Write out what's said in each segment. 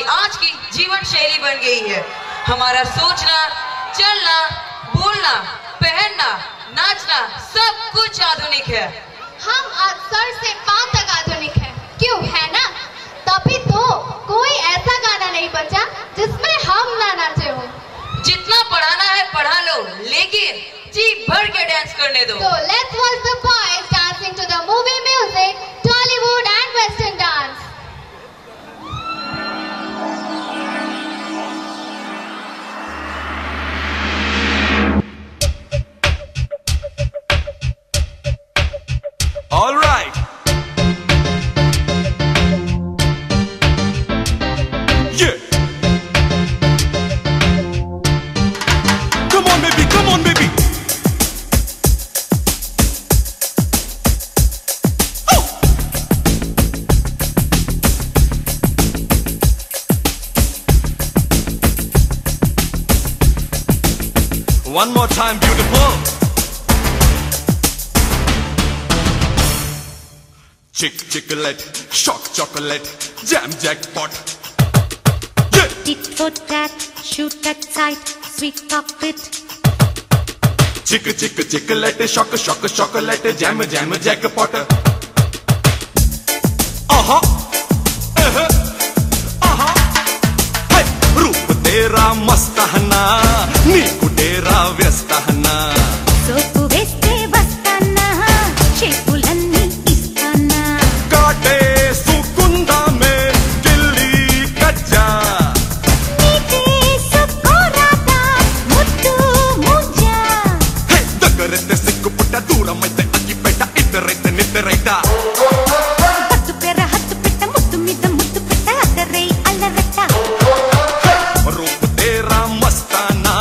आज की जीवन शैली बन गई है। हमारा सोचना, चलना, बोलना, पहनना, नाचना सब कुछ आधुनिक है। हम आज सर से पांव तक आधुनिक है, क्यों है ना? तभी तो कोई ऐसा गाना नहीं बचा जिसमें हम ना नाचे हो। जितना पढ़ाना है पढ़ा लो, लेकिन जी भर के डांस करने दो। So let's watch the boys dancing to the movie music, Tollywood and Western dance. All right. Yeah. Come on, baby. Come on, baby. Oh. One more time, beautiful. Chick-chocolate, shock chocolate, jam jackpot. Yeah. Tit for tat, shoot at sight, sweet cockpit. Chick-chocolate, shock chocolate, jam jackpot. Hey, रूप तेरा मस्त है ना, नीकु तेरा व्यस्त है ना. Soap veste vastana, shepulanni istana. काटे सुकुंदा में गिल्ली कच्चा. Nite sukorada, muttu muja. Hey, दगरते सिक्कु पुट्टा दूरा मैते अगी बेटा इतरेते नितरेटा. Hattu pera hattu pitta muttu mida muttu pitta adarei allaretta. रूप तेरा मस्ताना,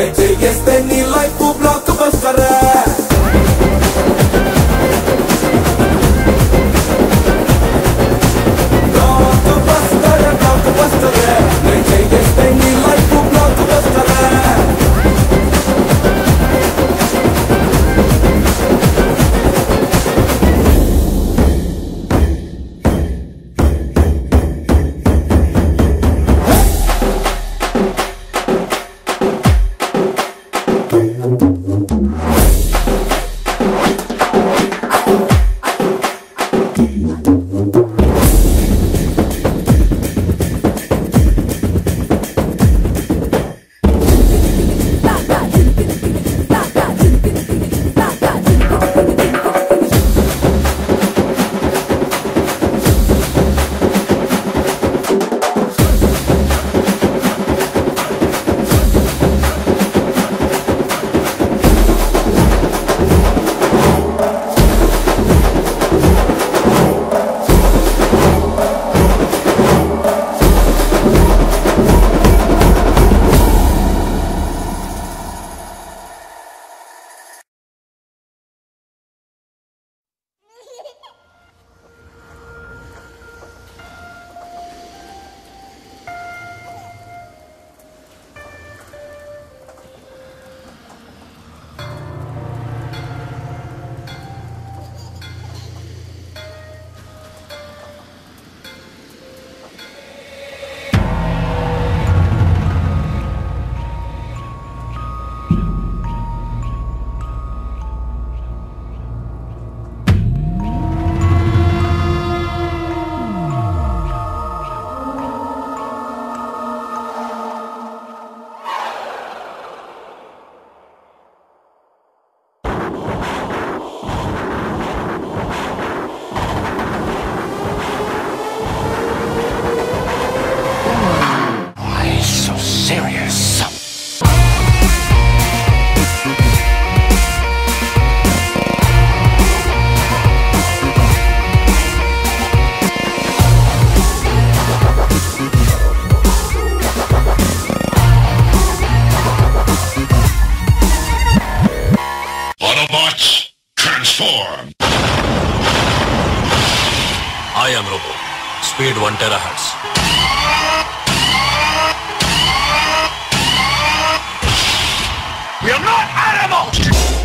नहीं चाहिए स्टेनी लाइफ को ब्लॉकबस्टर है। ब्लॉकबस्टर है, नहीं चाहिए स्टेनी लाइफ को ब्लॉकबस्टर है। Autobots, transform! I am Robo. Speed 1 terahertz. We are not animals!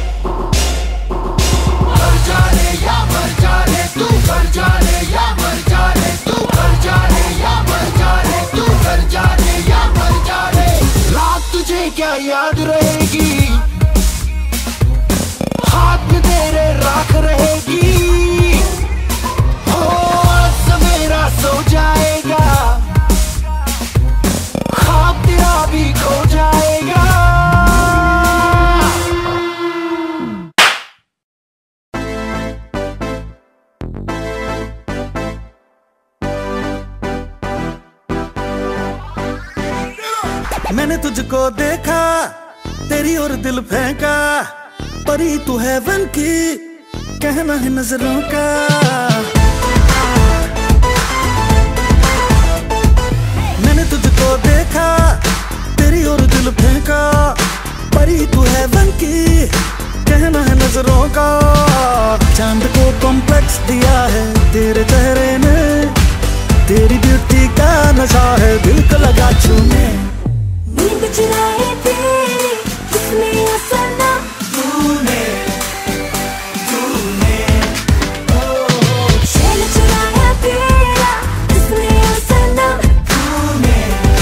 मर जा रे या मर जा रे तू, मर जा रे या मर जा रे तू, मर जा रे या मर जा रे तू, मर जा रे या मर जा रे। रात तुझे क्या याद रहेगी, हाथ में तेरे राख रहेगी। हो सवेरा सो जाएगा, ख्वाब तेरा भी खो जाएगा। मैंने तुझको देखा, तेरी और दिल फेंका, परी तू हेवन की, कहना है नजरों का। मैंने तुझको देखा, तेरी और दिल फेंका, परी तू हेवन की, कहना है नजरों का। चांद को कॉम्प्लेक्स दिया है तेरे चेहरे ने, तेरी ब्यूटी का नशा है दिल को लगा छूने। नींद चुराए तेरी किसने असना, तूने चैन चुराया तेरा किसने असना, तूने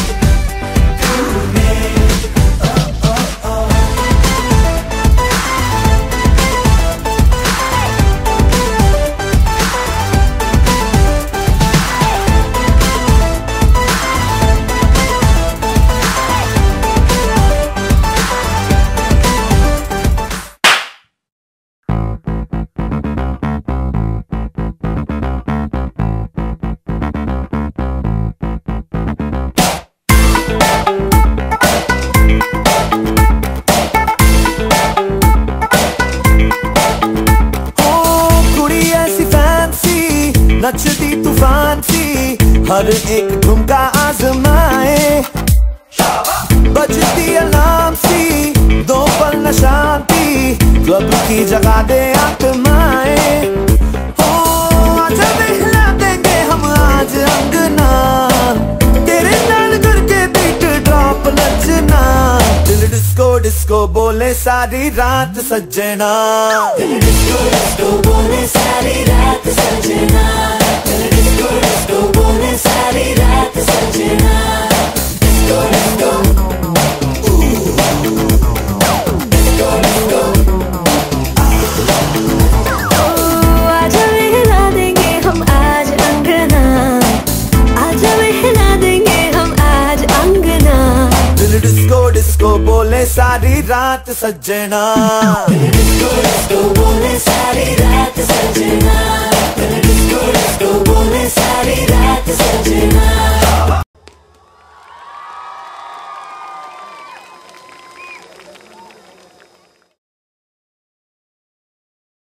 नचती तूफान सी, हर एक ठुमका आजमाए, बजती अलार्म सी, न शांति, क्लब की जगह दे आत्माएं। हो आजा हिला देंगे हम आज अंगना, तेरे नाल करके बीट ड्रॉप नचना। दिल डिस्को डिस्को बोले सारी रात सजना, दिल डिस्को डिस्को बोले सारी रात सजना, दिल डिस्को डिस्को बोले सारी रात सजना। डिस्को डिस्को डिस्को डिस्को बोले सारी रात सजना, डिस्को डिस्को बोले सारी रात सजना, डिस्को डिस्को बोले